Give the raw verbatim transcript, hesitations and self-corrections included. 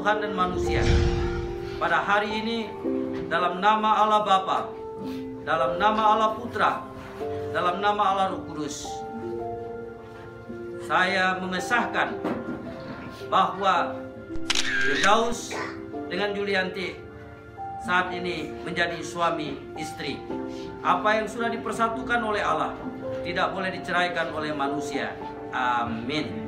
Tuhan dan manusia. Pada hari ini, dalam nama Allah Bapa, dalam nama Allah Putra, dalam nama Allah Roh Kudus, saya mengesahkan bahwa Firdaus dengan Julianti saat ini menjadi suami istri. Apa yang sudah dipersatukan oleh Allah tidak boleh diceraikan oleh manusia. Amin.